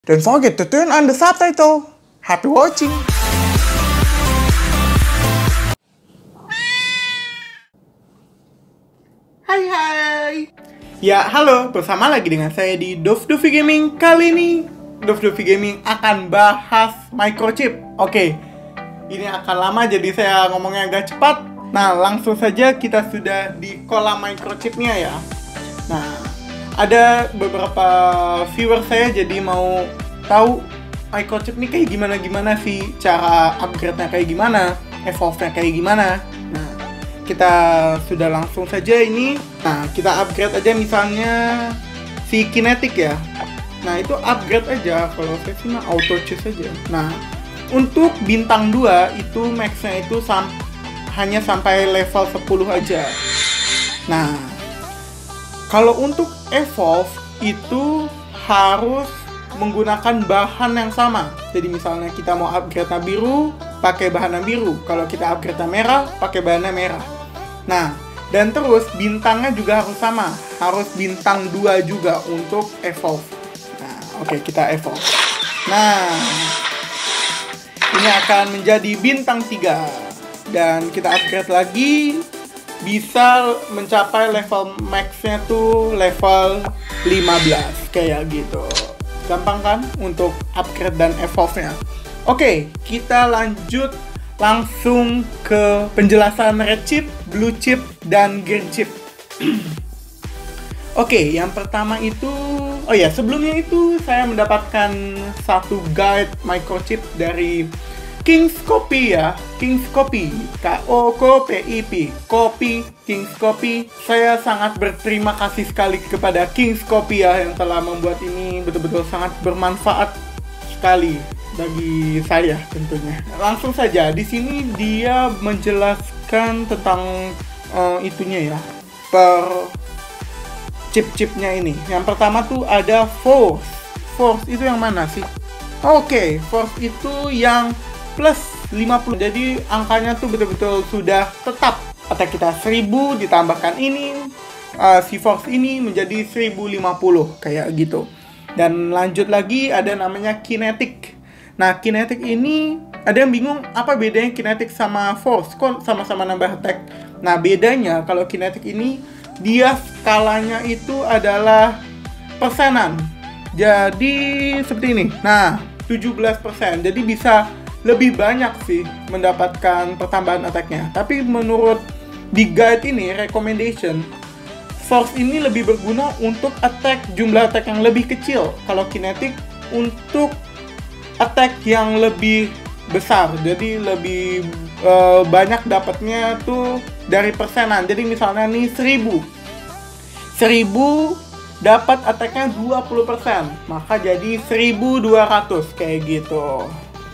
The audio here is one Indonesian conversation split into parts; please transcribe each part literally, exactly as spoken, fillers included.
Don't forget to turn on the subtitle. Happy watching! Hai hai! Ya halo, bersama lagi dengan saya di Dovdovi Gaming. Kali ini Dovdovi Gaming akan bahas microchip. Oke, ini akan lama jadi saya ngomongnya agak cepat. Nah, langsung saja kita sudah di kolam microchipnya ya. Nah, ada beberapa viewer saya jadi mau tahu microchip ini kayak gimana-gimana sih, cara upgrade-nya kayak gimana, evolve-nya kayak gimana. Nah, kita sudah langsung saja ini. Nah, kita upgrade aja misalnya si kinetic ya. Nah, itu upgrade aja. Kalau saya sih mah auto choose aja. Nah, untuk bintang dua itu max-nya itu sam hanya sampai level sepuluh aja. Nah, kalau untuk evolve itu harus menggunakan bahan yang sama. Jadi misalnya kita mau upgrade-nya biru, pakai bahannya biru. Kalau kita upgrade-nya merah, pakai bahannya merah. Nah, dan terus bintangnya juga harus sama. Harus bintang dua juga untuk evolve. Nah, oke, okay, kita evolve. Nah, ini akan menjadi bintang tiga. Dan kita upgrade lagi, bisa mencapai level max-nya tuh level lima belas, kayak gitu. Gampang kan untuk upgrade dan evolve-nya. Oke, kita lanjut langsung ke penjelasan red chip, blue chip, dan green chip. Oke, yang pertama itu, oh ya, sebelumnya itu saya mendapatkan satu guide microchip dari Kingscopy ya, Kingscopy, K O K P I P, Kopi, Kingscopy. Saya sangat berterima kasih sekali kepada Kingscopy ya, yang telah membuat ini betul-betul sangat bermanfaat sekali bagi saya tentunya. Langsung saja, di sini dia menjelaskan tentang uh, itunya ya, per chip-chipnya ini. Yang pertama tuh ada force. Force itu yang mana sih? Oke, okay, force itu yang plus lima puluh, jadi angkanya tuh betul-betul sudah tetap. Attack kita seribu ditambahkan ini, uh, si force ini menjadi seribu lima puluh, kayak gitu. Dan lanjut lagi ada namanya kinetic. Nah, kinetic ini ada yang bingung apa bedanya kinetic sama force, kok sama-sama nambah attack. Nah, bedanya kalau kinetic ini dia skalanya itu adalah persenan. Jadi seperti ini. Nah, tujuh belas persen. Jadi bisa lebih banyak sih mendapatkan pertambahan attack-nya. Tapi menurut di guide ini, recommendation, force ini lebih berguna untuk attack, jumlah attack yang lebih kecil. Kalau kinetic untuk attack yang lebih besar. Jadi lebih uh, banyak dapatnya tuh dari persenan. Jadi misalnya nih seribu. seribu dapat attack-nya dua puluh persen. Maka jadi seribu dua ratus kayak gitu.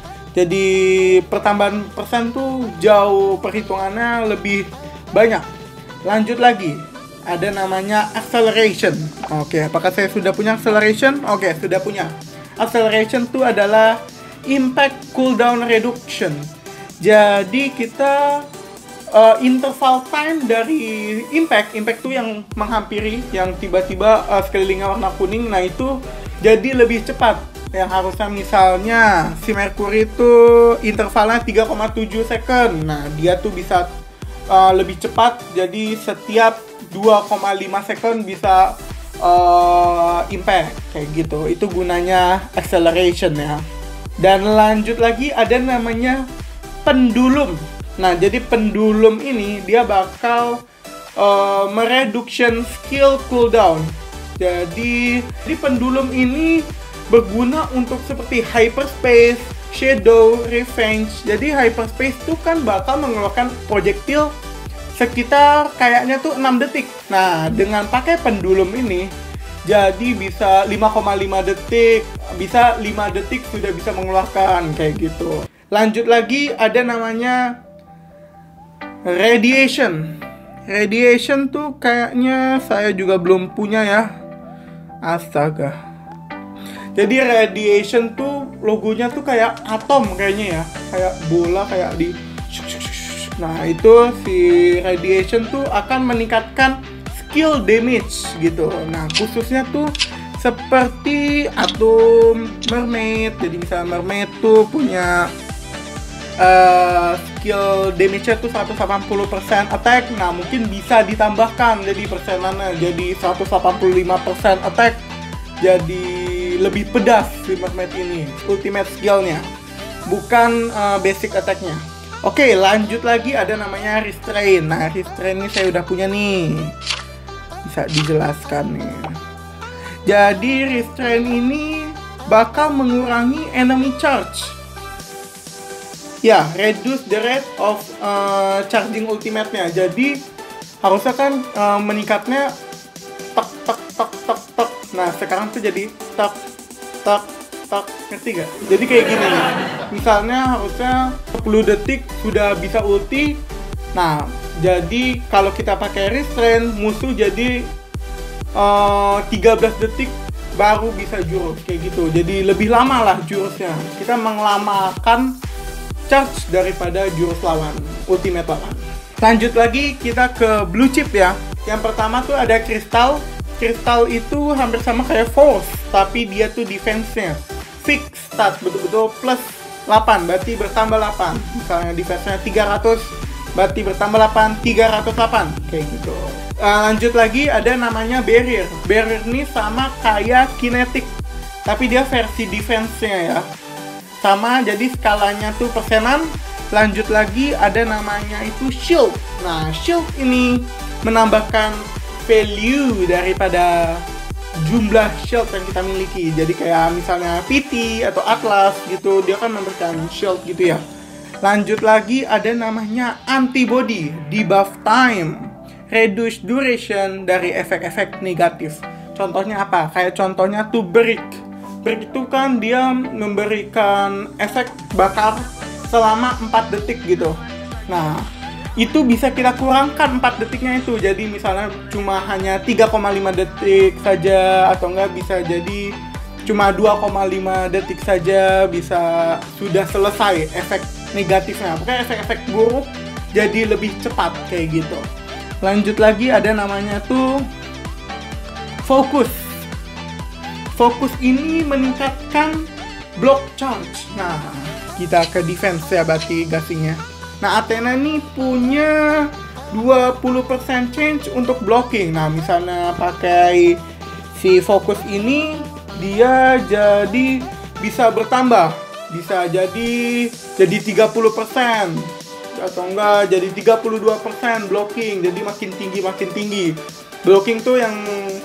Jadi pertambahan persen tuh jauh perhitungannya lebih banyak. Lanjut lagi, ada namanya acceleration. Oke, apakah saya sudah punya acceleration? Oke, sudah punya. Acceleration tuh adalah impact cooldown reduction. Jadi kita uh, interval time dari impact, impact tuh yang menghampiri, yang tiba-tiba uh, sekelilingnya warna kuning. Nah itu jadi lebih cepat. Yang harusnya misalnya si Mercury itu intervalnya tiga koma tujuh second. Nah, dia tuh bisa uh, lebih cepat. Jadi setiap dua koma lima second bisa uh, impact kayak gitu. Itu gunanya acceleration ya. Dan lanjut lagi ada namanya pendulum. Nah, jadi pendulum ini dia bakal uh, mereduction skill cooldown. Jadi di pendulum ini berguna untuk seperti hyperspace, shadow, revenge. Jadi hyperspace tuh kan bakal mengeluarkan projektil sekitar kayaknya tuh enam detik. Nah, dengan pakai pendulum ini jadi bisa lima koma lima detik, bisa lima detik sudah bisa mengeluarkan kayak gitu. Lanjut lagi ada namanya radiation. Radiation tuh kayaknya saya juga belum punya ya. Astaga. Jadi radiation tuh logonya tuh kayak atom kayaknya ya, kayak bola kayak di. Nah itu si radiation tuh akan meningkatkan skill damage gitu. Nah khususnya tuh seperti Atom, Mermaid. Jadi misalnya Mermaid tuh punya uh, skill damage-nya tuh seratus delapan puluh persen attack. Nah mungkin bisa ditambahkan jadi persenannya jadi seratus delapan puluh lima persen attack, jadi lebih pedas si Mermaid ini ultimate skillnya, bukan uh, basic attack-nya. Oke, lanjut lagi ada namanya Restrain. Nah, Restrain ini saya udah punya nih. Bisa dijelaskan nih. Jadi, Restrain ini bakal mengurangi enemy charge. Ya, reduce the rate of uh, charging ultimate-nya. Jadi, harusnya kan uh, meningkatnya tek tek tek tek tek. Nah, sekarang tuh jadi tek tek tek. Ngerti gak? Jadi kayak gini nih. Misalnya harusnya sepuluh detik sudah bisa ulti. Nah, jadi kalau kita pakai Restrain, musuh jadi uh, tiga belas detik baru bisa jurus kayak gitu. Jadi lebih lama lah jurusnya. Kita mengelamakan charge daripada jurus lawan, ultimate lawan. Lanjut lagi kita ke blue chip ya. Yang pertama tuh ada Crystal. Crystal itu hampir sama kayak Force, tapi dia tuh defense-nya fix stat, betul-betul plus delapan, berarti bertambah delapan. Misalnya defense-nya tiga ratus, berarti bertambah delapan, tiga ratus delapan, kayak gitu. Uh, lanjut lagi ada namanya Barrier. Barrier ini sama kayak Kinetic, tapi dia versi defense-nya ya. Sama, jadi skalanya tuh persenan. Lanjut lagi ada namanya itu Shield. Nah, Shield ini menambahkan value daripada jumlah shield yang kita miliki. Jadi kayak misalnya P T atau Atlas gitu, dia kan memberikan shield gitu ya. Lanjut lagi ada namanya Antibody, debuff time, reduce duration dari efek-efek negatif. Contohnya apa? Kayak contohnya tuh Brick. Brick itu kan dia memberikan efek bakar selama empat detik gitu. Nah, itu bisa kita kurangkan empat detiknya itu. Jadi misalnya cuma hanya tiga koma lima detik saja, atau enggak bisa jadi cuma dua koma lima detik saja, bisa sudah selesai efek negatifnya. Pokoknya efek-efek buruk jadi lebih cepat kayak gitu. Lanjut lagi ada namanya tuh Focus. Focus ini meningkatkan block charge. Nah, kita ke defense ya berarti gasingnya. Nah, Athena ini punya dua puluh persen change untuk blocking. Nah, misalnya pakai si Focus ini, dia jadi bisa bertambah. Bisa jadi jadi tiga puluh persen. Atau enggak, jadi tiga puluh dua persen blocking. Jadi makin tinggi, makin tinggi. Blocking tuh yang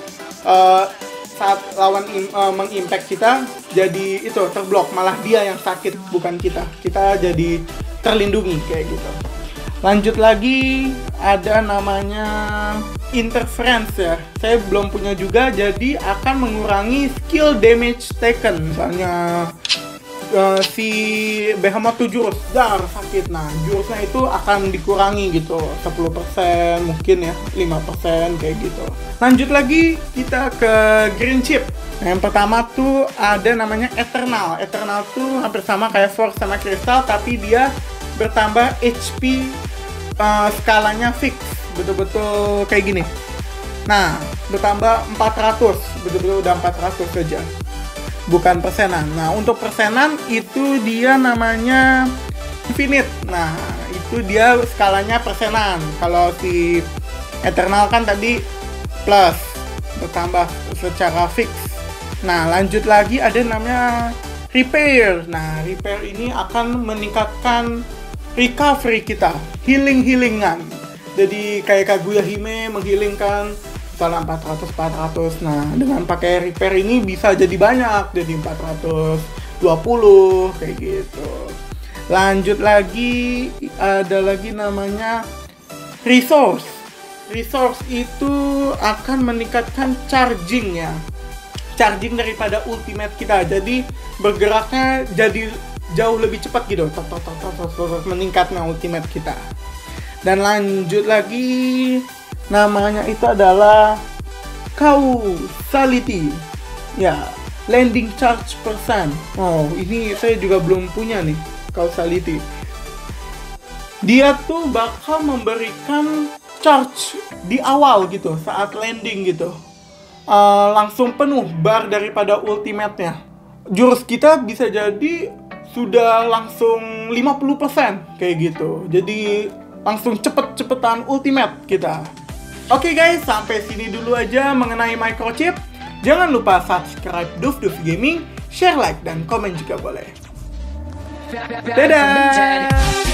uh, saat lawan im, uh, mengimpact kita, jadi itu terblok. Malah dia yang sakit, bukan kita. Kita jadi terlindungi kayak gitu. Lanjut lagi ada namanya Interference ya. Saya belum punya juga, jadi akan mengurangi skill damage taken. Misalnya uh, si Behemoth tuh jurus dar sakit. Nah, jurusnya itu akan dikurangi gitu, sepuluh persen mungkin ya, lima persen kayak gitu. Lanjut lagi kita ke green chip. Nah, yang pertama tuh ada namanya Eternal. Eternal tuh hampir sama kayak Force sama Crystal, tapi dia bertambah H P uh, skalanya fix, betul-betul kayak gini. Nah, bertambah empat ratus, betul-betul udah empat ratus saja, bukan persenan. Nah, untuk persenan itu dia namanya Infinite. Nah, itu dia skalanya persenan. Kalau si Eternal kan tadi plus, bertambah secara fix. Nah, lanjut lagi ada namanya Repair. Nah, Repair ini akan meningkatkan recovery kita, healing-healingan. Jadi kayak Kaguya Hime menghilingkan misalnya empat ratus empat ratus. Nah, dengan pakai Repair ini bisa jadi banyak, jadi empat ratus dua puluh kayak gitu. Lanjut lagi ada lagi namanya Resource. Resource itu akan meningkatkan charging ya. Charging daripada ultimate kita, jadi bergeraknya jadi jauh lebih cepat gitu, tok, tok, tok, tok, tok, tok, meningkatnya ultimate kita. Dan lanjut lagi namanya itu adalah Causality ya, landing charge percent. Oh, ini saya juga belum punya nih Causality. Dia tuh bakal memberikan charge di awal gitu, saat landing gitu. uh, langsung penuh bar daripada ultimate-nya. Jurus kita bisa jadi sudah langsung lima puluh persen kayak gitu. Jadi langsung cepet-cepetan ultimate kita. Oke guys, sampai sini dulu aja mengenai microchip. Jangan lupa subscribe Duf Duf Gaming, share, like, dan komen juga boleh. Dadah!